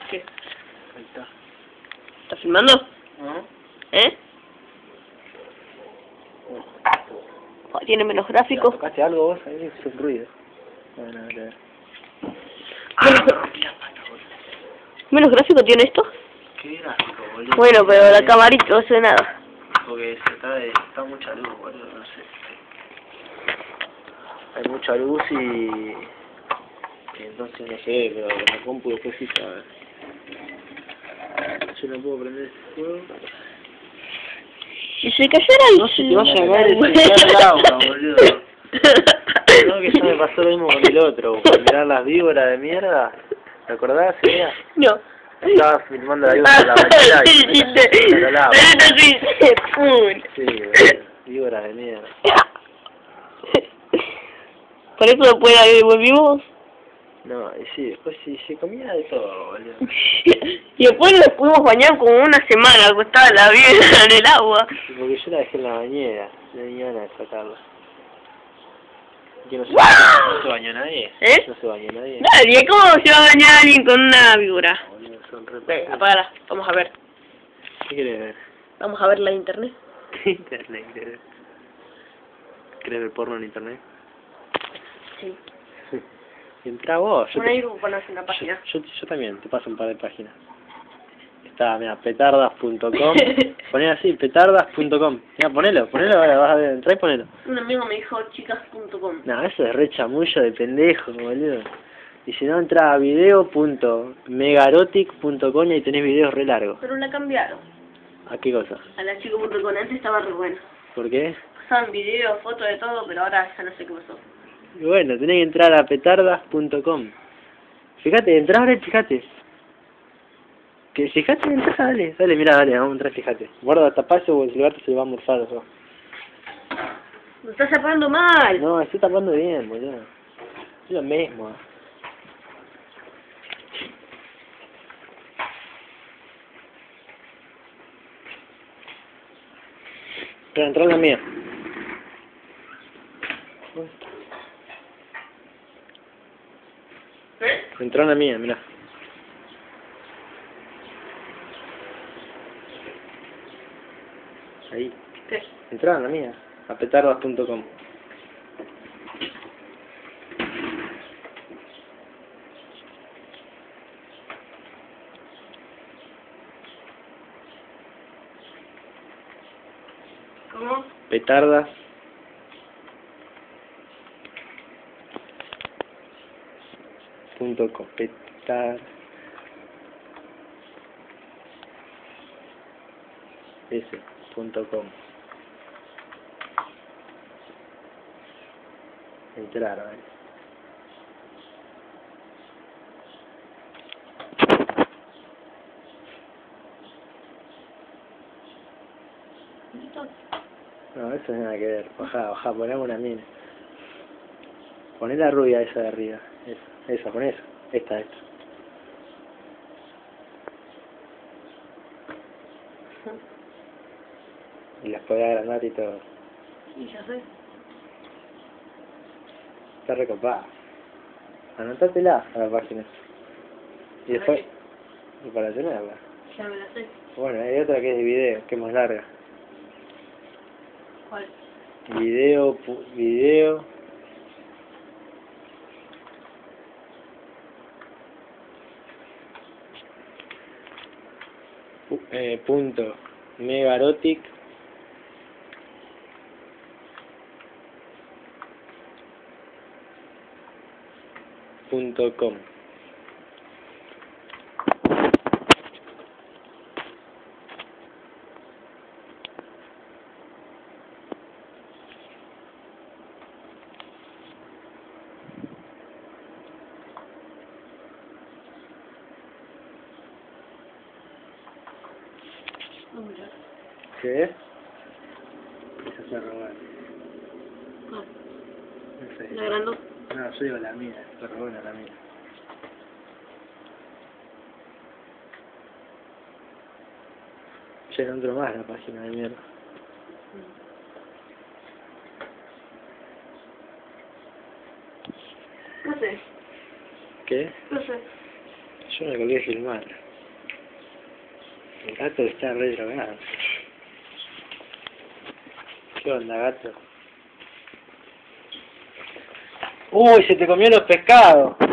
¿Qué? Ahí está. ¿Estás filmando? ¿No? ¿Eh? Oh, tiene menos gráficos. ¿Tocaste algo vos? Ahí es un ruido. No, nada que ver. ¿Menos gráfico tiene esto? Qué gráfico, boludo. Bueno, pero la camarita no hace nada. Porque está mucha luz, boludo, no sé. Hay mucha luz y entonces no sé, pero con la compu después sí sabe. Yo no puedo prender este fuego. Si se cayera el... No se te vaya a caer el agua, boludo. No, que ya me pasó lo mismo con el otro. Por mirar las víboras de mierda. ¿Te acordás ese día? No. Estaba filmando la víbora de la bañera y me la lavo. Sí, boludo. Víboras de mierda. ¿Por eso después volvimos? No, y sí, después sí, se comía de todo, boludo. Y después nos pudimos bañar como una semana, acostada la vieja en el agua. Porque yo la dejé en la bañera, no tenía ganas de sacarla. Que no se bañó nadie. ¿Eh? No se bañó nadie. Nadie, ¿cómo se va a bañar alguien con una víbora? Boludo, son re... Venga, apágala, vamos a ver. ¿Qué querés ver? Vamos a ver la internet. ¿Qué internet querés ver? ¿Querés ver porno en internet? Sí. Entrá vos. Bueno, ahí pones una página. Yo también, te paso un par de páginas. Está, mira, petardas.com. Poné así, petardas.com. Mira, ponelo, ahora vas a ver, entrá y ponelo. Un amigo me dijo chicas.com. No, eso es re chamullo de pendejo, boludo. Y si no, entra a video.megarotic.com y ahí tenés videos re largos. Pero la cambiaron. ¿A qué cosa? A la chico.com antes estaba re buena. ¿Por qué? Pasaban videos, fotos de todo, pero ahora ya no sé qué pasó. Y bueno, tenés que entrar a petardas.com. Fíjate, entrá ahora y fíjate. Que fíjate, entrá, dale, mira, dale, vamos a entrar, fíjate. Guarda, tapá eso porque el gato se le va a morfar eso. Lo estás tapando mal. No, estoy tapando bien, boludo. Es lo mismo. Pero entrá en la mía. ¿Eh? Entrá en la mía, mirá. Ahí. ¿Qué? Entrá en la mía. A petardas.com. ¿Cómo? Petardas. .com. petards.com. Entrar, ¿vale? No, eso es nada que ver. Bajá, ponemos una mina. Poné la rubia esa de arriba. Esa, pon esa. Esta. Y las podés agrandar y todo. Y ya sé. Está recopada. Anotátela a la página. Y después... Y para tenerla. Ya me la sé. Bueno, hay otra que es de video, que es más larga. ¿Cuál? Video... punto megarotic .com. No, mira. ¿Qué es? Esa se robar. No, No sé. la agrandó. No, yo digo la mía, se robó una la mía. Che, no entro más la página de mierda. No sé. ¿Qué? No sé. Yo me colgué a filmar. El gato está re drogado. ¿Qué onda, gato? ¡Uy! Se te comió los pescados.